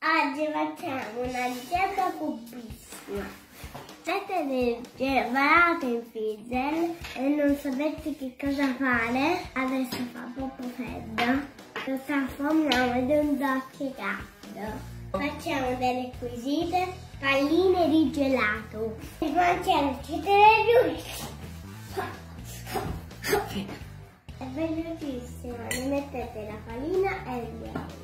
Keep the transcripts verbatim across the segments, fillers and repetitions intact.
Oggi facciamo una ricetta furbissima. Siete del gelato in freezer e non sapete che cosa fare? Adesso fa proprio freddo. Lo trasformiamo in un dolce caldo. Facciamo delle requisite: palline di gelato. Il mangiarlo siete è velocissimo. Ne mettete la farina e il gelato.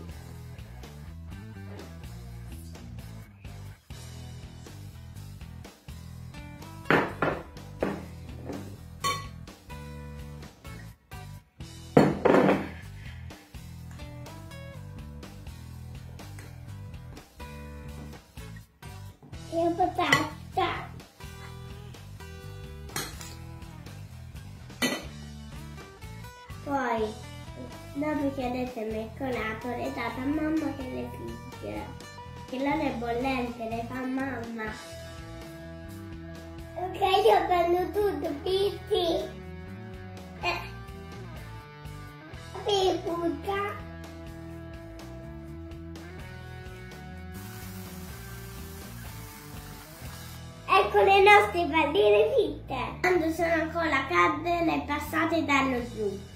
E patata. Poi, dopo che avete mescolato, le date a mamma che le frigge. Che l'olio è bollente, le fa mamma. Ok, io prendo tutto, pitti. Eh. Pippucca. Ecco le nostre palline fritte. Quando sono ancora calde le passate dallo zucchero.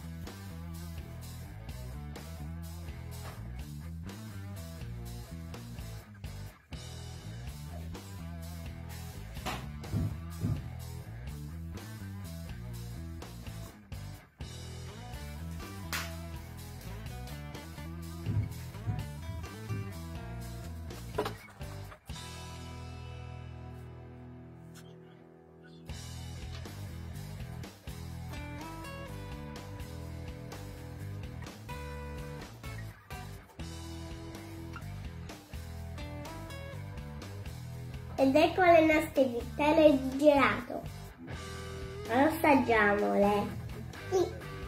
Ed ecco le nostre frittelle di gelato. Allora assaggiamole. Sì.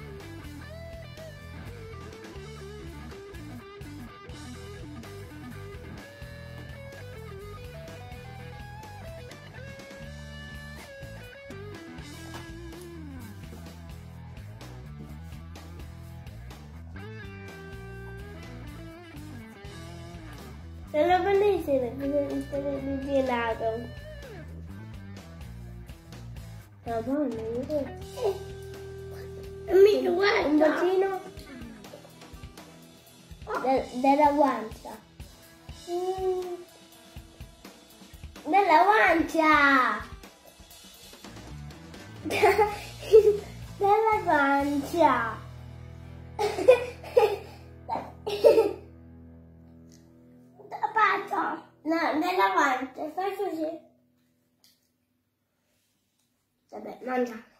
Sono bellissime le frittelle di gelato. Sono buone. Mi guarda. Un bacino de della guancia. Mm. Della guancia. Della guancia. No, nella guancia, fai così. Vabbè, mangia.